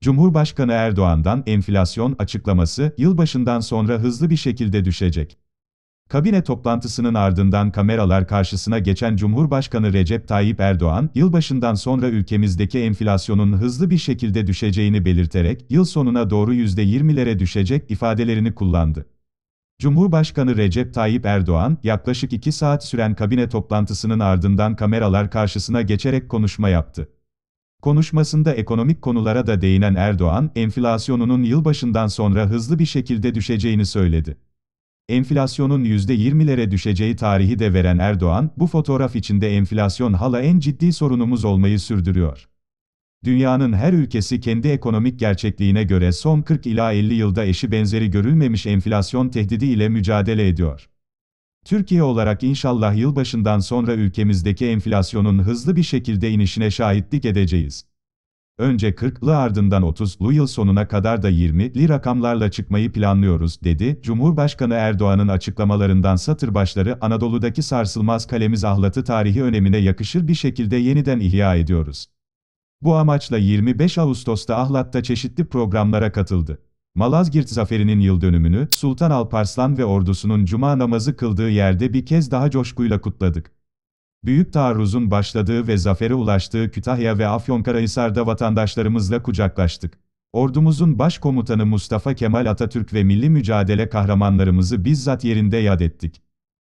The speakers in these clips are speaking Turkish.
Cumhurbaşkanı Erdoğan'dan enflasyon açıklaması, yılbaşından sonra hızlı bir şekilde düşecek. Kabine toplantısının ardından kameralar karşısına geçen Cumhurbaşkanı Recep Tayyip Erdoğan, yılbaşından sonra ülkemizdeki enflasyonun hızlı bir şekilde düşeceğini belirterek, yıl sonuna doğru %20'lere düşecek ifadelerini kullandı. Cumhurbaşkanı Recep Tayyip Erdoğan, yaklaşık 2 saat süren kabine toplantısının ardından kameralar karşısına geçerek konuşma yaptı. Konuşmasında ekonomik konulara da değinen Erdoğan, enflasyonunun yılbaşından sonra hızlı bir şekilde düşeceğini söyledi. Enflasyonun %20'lere düşeceği tarihi de veren Erdoğan, bu fotoğraf içinde enflasyon hala en ciddi sorunumuz olmayı sürdürüyor. Dünyanın her ülkesi kendi ekonomik gerçekliğine göre son 40 ila 50 yılda eşi benzeri görülmemiş enflasyon tehdidi ile mücadele ediyor. Türkiye olarak inşallah yılbaşından sonra ülkemizdeki enflasyonun hızlı bir şekilde inişine şahitlik edeceğiz. Önce 40'lı ardından 30'lu yıl sonuna kadar da 20'li rakamlarla çıkmayı planlıyoruz, dedi. Cumhurbaşkanı Erdoğan'ın açıklamalarından satır başları Anadolu'daki sarsılmaz kalemiz ahlatı tarihi önemine yakışır bir şekilde yeniden ihya ediyoruz. Bu amaçla 25 Ağustos'ta Ahlat'ta çeşitli programlara katıldı. Malazgirt Zaferi'nin yıldönümünü, Sultan Alparslan ve ordusunun cuma namazı kıldığı yerde bir kez daha coşkuyla kutladık. Büyük taarruzun başladığı ve zafere ulaştığı Kütahya ve Afyonkarahisar'da vatandaşlarımızla kucaklaştık. Ordumuzun başkomutanı Mustafa Kemal Atatürk ve milli mücadele kahramanlarımızı bizzat yerinde yad ettik.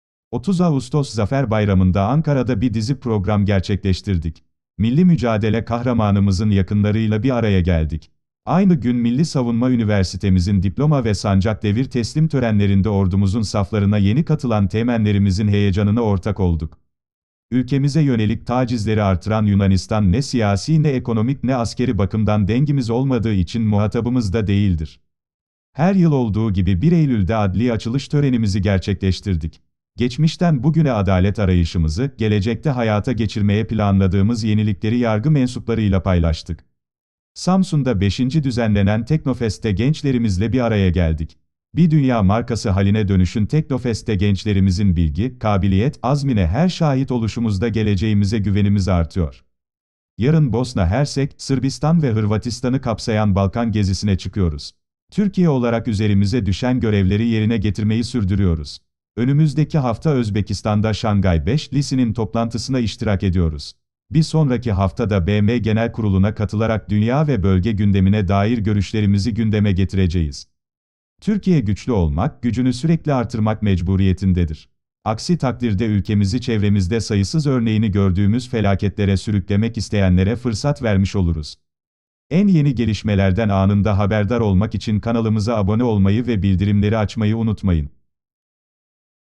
30 Ağustos Zafer Bayramı'nda Ankara'da bir dizi program gerçekleştirdik. Milli mücadele kahramanımızın yakınlarıyla bir araya geldik. Aynı gün Milli Savunma Üniversitemizin diploma ve sancak devir teslim törenlerinde ordumuzun saflarına yeni katılan teğmenlerimizin heyecanına ortak olduk. Ülkemize yönelik tacizleri artıran Yunanistan ne siyasi ne ekonomik ne askeri bakımdan dengimiz olmadığı için muhatabımız da değildir. Her yıl olduğu gibi 1 Eylül'de adli açılış törenimizi gerçekleştirdik. Geçmişten bugüne adalet arayışımızı, gelecekte hayata geçirmeye planladığımız yenilikleri yargı mensuplarıyla paylaştık. Samsun'da 5. düzenlenen Teknofest'te gençlerimizle bir araya geldik. Bir dünya markası haline dönüşün Teknofest'te gençlerimizin bilgi, kabiliyet, azmine her şahit oluşumuzda geleceğimize güvenimiz artıyor. Yarın Bosna Hersek, Sırbistan ve Hırvatistan'ı kapsayan Balkan gezisine çıkıyoruz. Türkiye olarak üzerimize düşen görevleri yerine getirmeyi sürdürüyoruz. Önümüzdeki hafta Özbekistan'da Şangay 5'lisinin toplantısına iştirak ediyoruz. Bir sonraki haftada BM Genel Kurulu'na katılarak dünya ve bölge gündemine dair görüşlerimizi gündeme getireceğiz. Türkiye güçlü olmak, gücünü sürekli artırmak mecburiyetindedir. Aksi takdirde ülkemizi çevremizde sayısız örneğini gördüğümüz felaketlere sürüklemek isteyenlere fırsat vermiş oluruz. En yeni gelişmelerden anında haberdar olmak için kanalımıza abone olmayı ve bildirimleri açmayı unutmayın.